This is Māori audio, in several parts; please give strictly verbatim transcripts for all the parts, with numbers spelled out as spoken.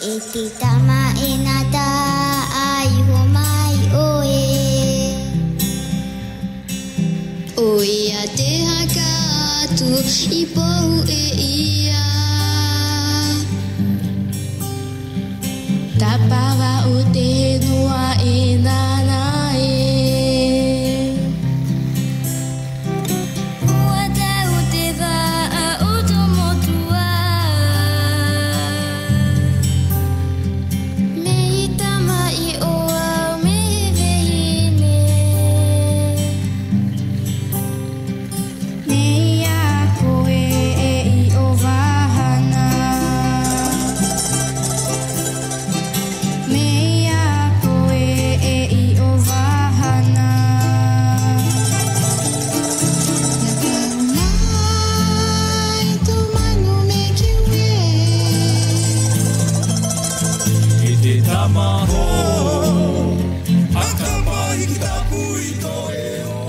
iti tama inata ay humay oe. Oe ate hakatu ipohu e ia. Tapawa ute nua inanae. Uata ute va a utomotua. Meitama i oa mehevehine. Neia koe e i o vahana. Meia koe e i o vahana. Nakanai tu manu me kiwe. E te tamaho, akamai ki tapu i toe o.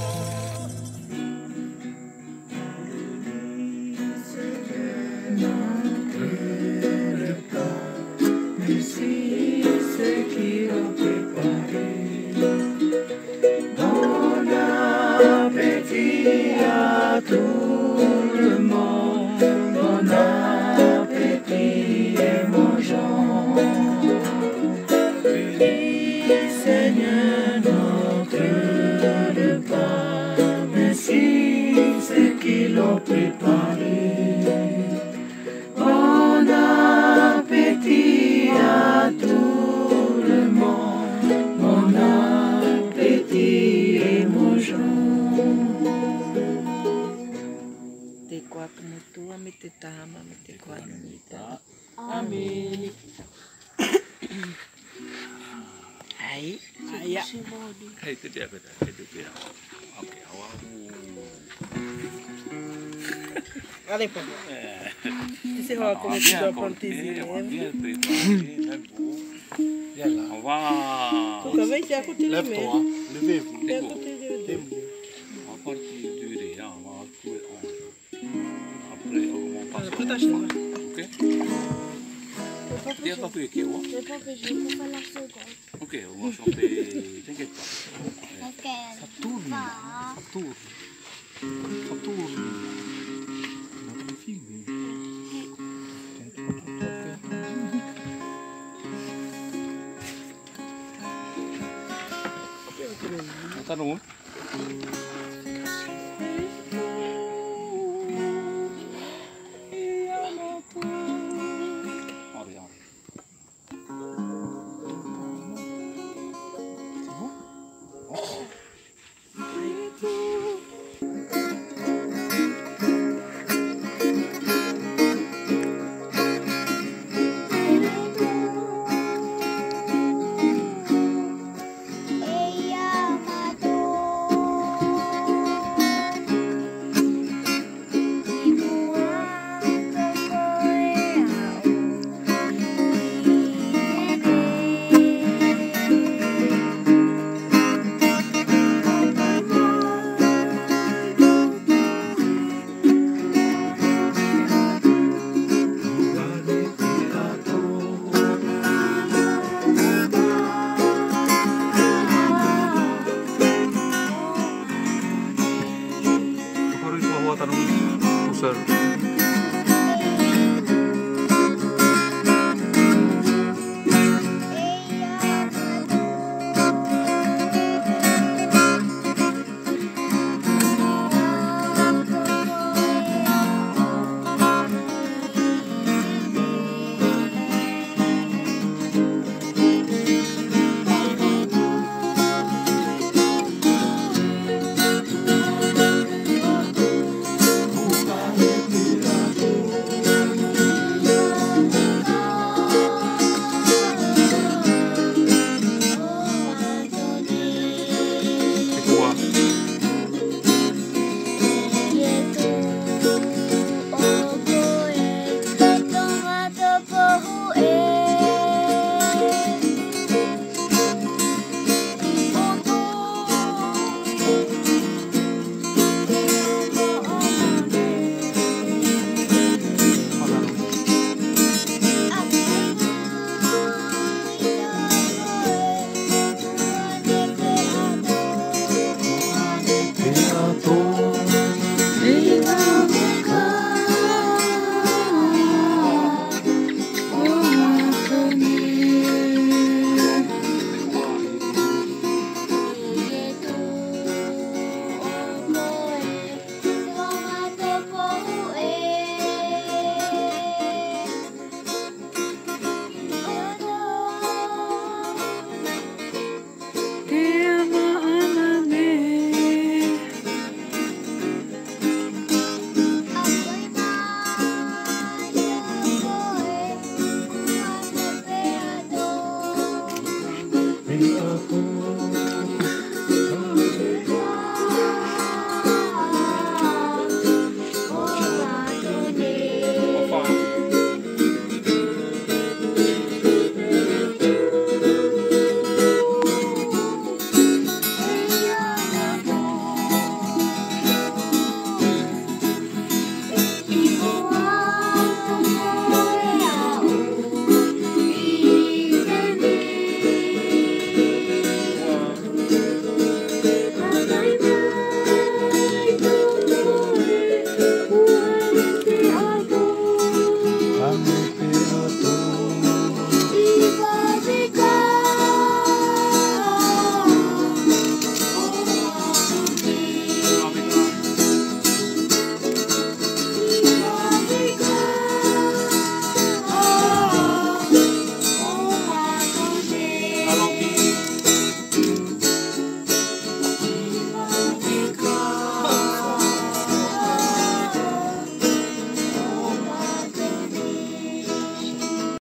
Bon appétit à tout le monde, bon appétit et mangeons. Bénis Seigneur notre repas, merci ceux qui l'ont préparé. Bon appétit à tout le monde, bon appétit et mangeons. Te kuaka mutua me te tahama me te kuana mita. Amen. Ai, ai. Hei te tea peta, hei te tea. Ok, awa u. Ale pa. Ese hoa como tu a pontizi. Awa. Tu kavei te ako te lime. Lève-toi, levez-vous. Te ako te lime. À partir du riz, on va couper en. Après, on passe. Tout à chemin. Ok? Tiens, t'as fait qui, ouais? Je peux pas, je peux pas la seconde. Ok, on va chanter. T'inquiète pas. Ok. Ça tourne, Va. ça tourne. Ça tourne. Notre film. Attends, non?